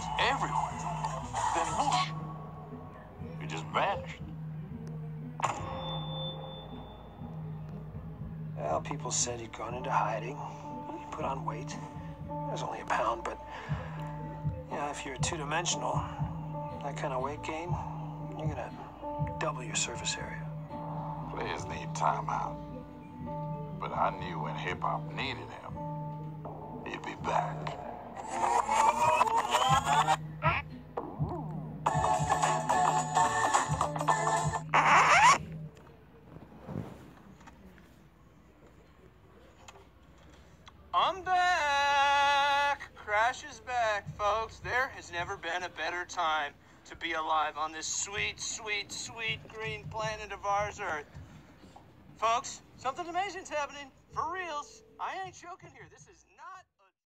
was everywhere. Then whoosh, you just vanished. Well, people said he'd gone into hiding. He put on weight. It was only a pound, but yeah, if you're two-dimensional, that kind of weight gain, you're gonna double your surface area. Players need timeout. But I knew when hip-hop needed him, he'd be back. I'm back! Crash is back, folks. There has never been a better time to be alive on this sweet, sweet, sweet green planet of ours, Earth. Folks, something amazing's happening. For reals. I ain't joking here. This is